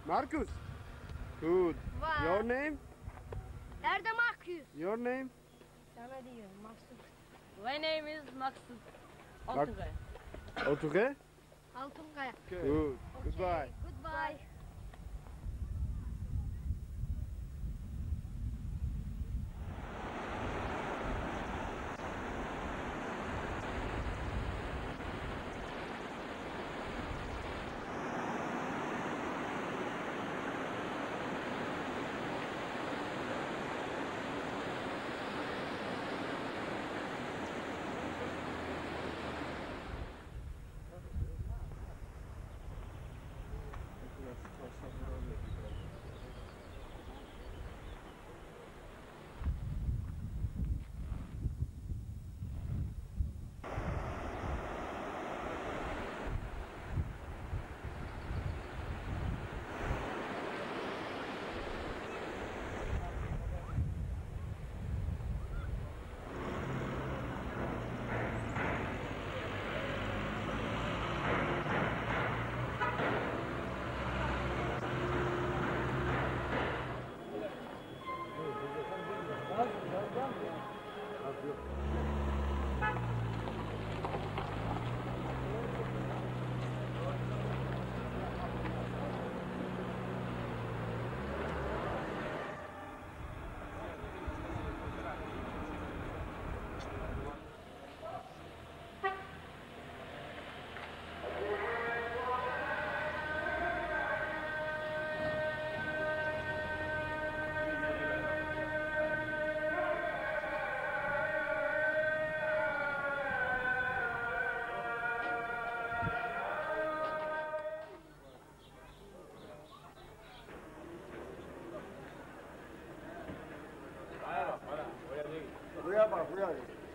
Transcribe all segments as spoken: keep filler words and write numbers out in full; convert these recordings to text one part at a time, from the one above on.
Marcus? Good. Wow. Your name? Nerede Marcus? Your name? Sana diyor Maksut. My name is Maksud. Altınkaya. Otuge? Altınkaya. Good. Okay, Goodbye. Goodbye. Buraya bak, buraya.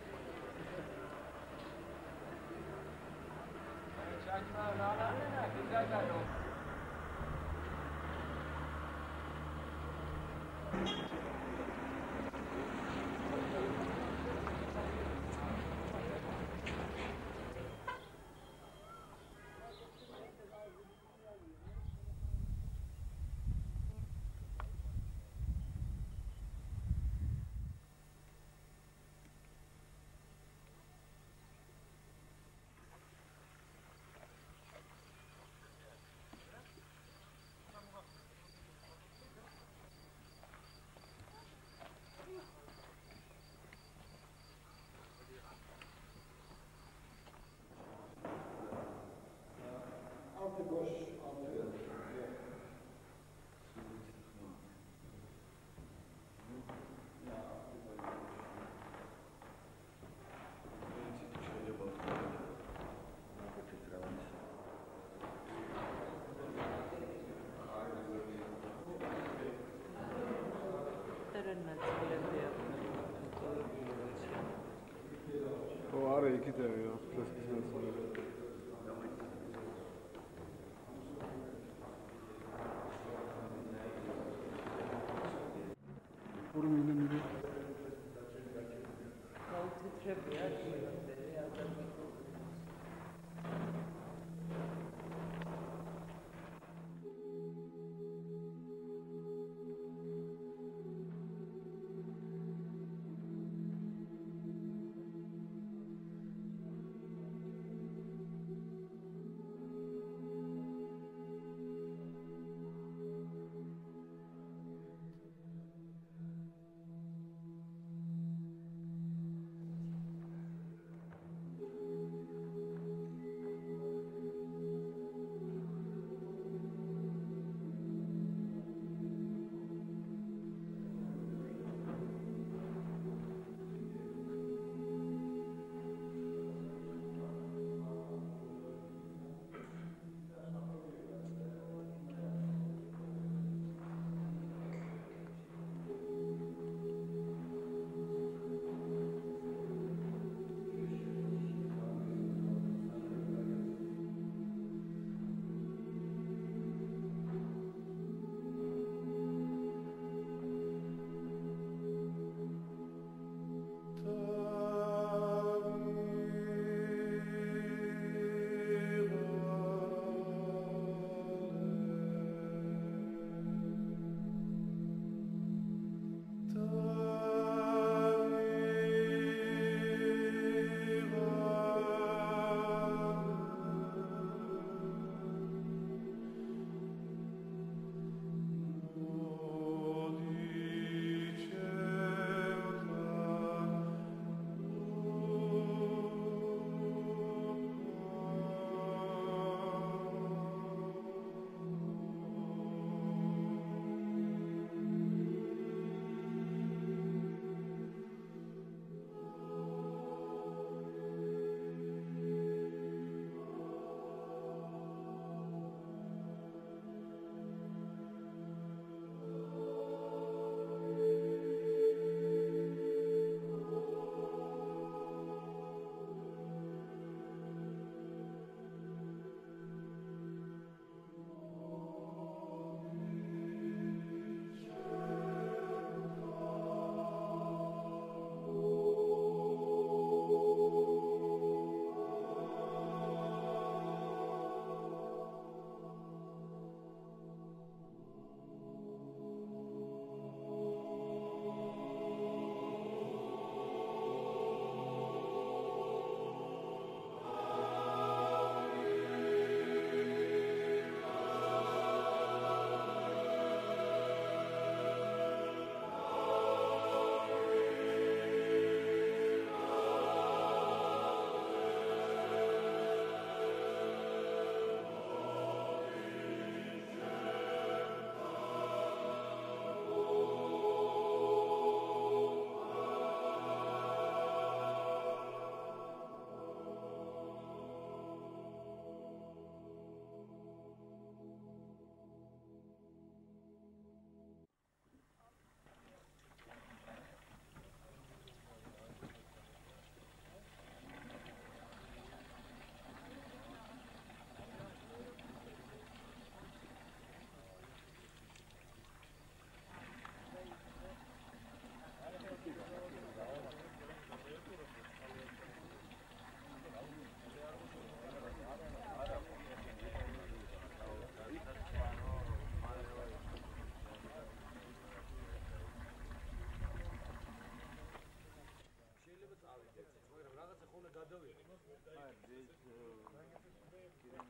Altı boş, altı yok. O ara iki tane ya. Plastikten sonra. Kurum yine mi?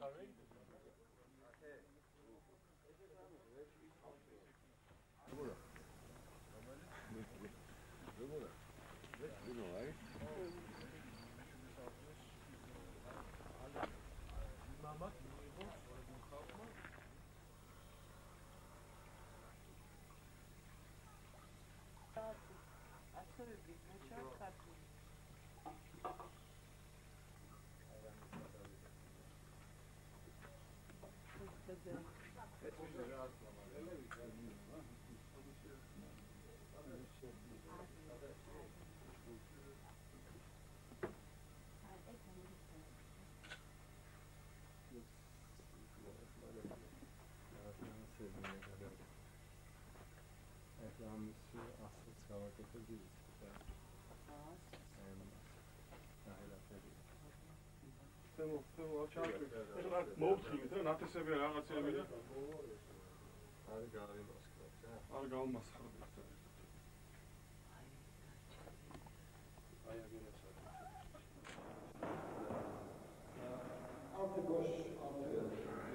მოუთხილეთ რა ნათესები რაღაცები და არ გამოსკრა არ გამოსკრა აი აგერაც ალტე გოშ ალტე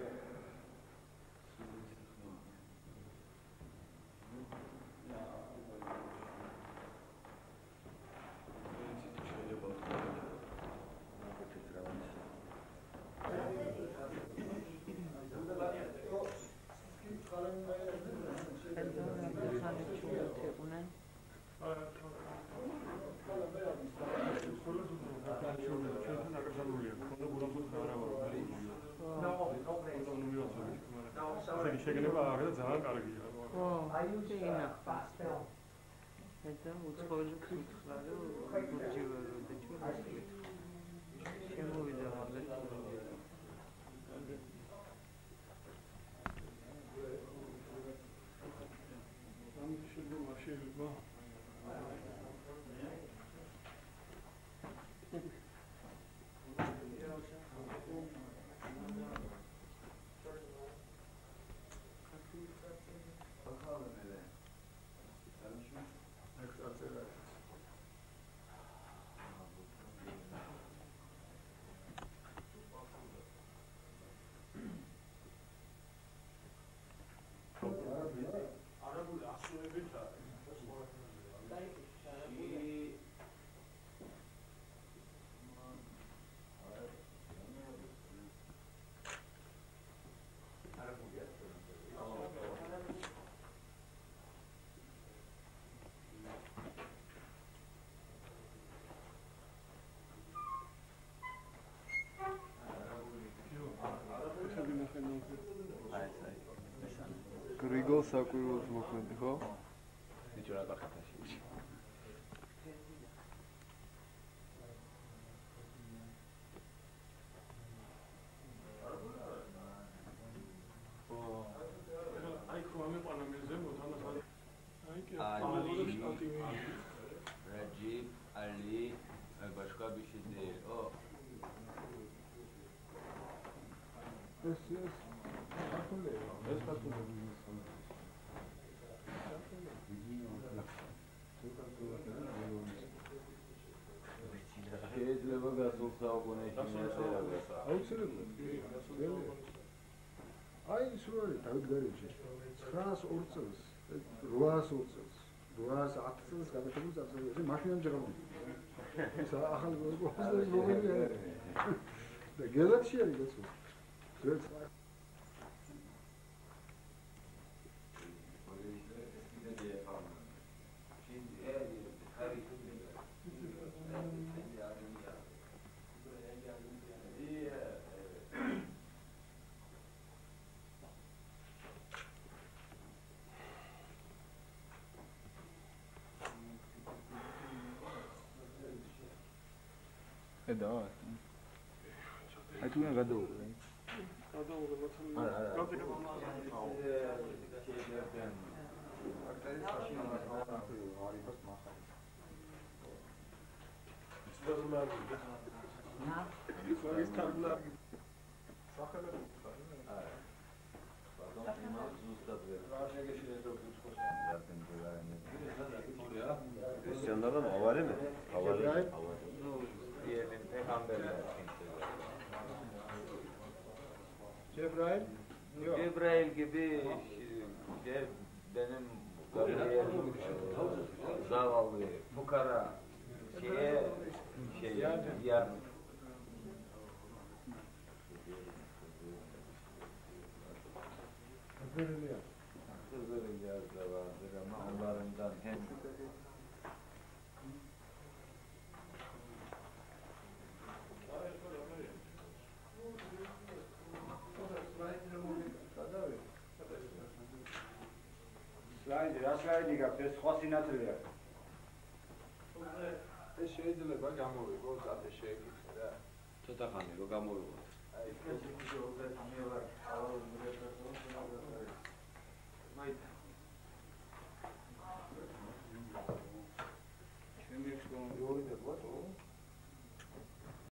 შეგნება აღა ძალიან კარგია. ხო, აი უცე ინახავს. ეს უცხოელი ხიხრა და გურჯივა და ჩვენ შემოვიდა მაგალითად. ამ შეიძლება შეიძლება გრიგოლ საკვირველს მოქმედი ხო? ბიჭო რა გახეთაში. აი ხომე პანამეზე მოთანახა. აი კი აი რაჯიბ ალი ბაშკა ბიშიდი ო ეს ეს ეს პატული შეიძლება გასულ საუკუნეში მეწერა. აუცილებლად. აი ის რო არის დაგვიგარებში ცხრაას ორ წელს, რვაას ორ წელს, რვაას ათ წელს გადაჭრილი წარსულში მაშინამ ჯერა. ეს ახალი გოგოს მოგები არის. და გელაქსი არის გასულ. გელაქსი da ai tu ne gado gado Christianlardan havale mi? Havale. Diyelim peygamberler kimseler. Cebrail? Yok. Cebrail gibi şey, benim kariyerim zavallı, fukara şeye şey Yardım. yardım. Hızırlıya. Hızırılyaz da vardır ama onlarından hem Slide, რა slide გაქვს? ეს სხვა სინათლეა. ეს შეიძლება გამოვიღო ზაფე შეეკითხა რა. ცოტა ხანი რო გამოვიღო. აი ეს ისე უბრალოდ მე ვარ, აუ მე ვარ, მაითა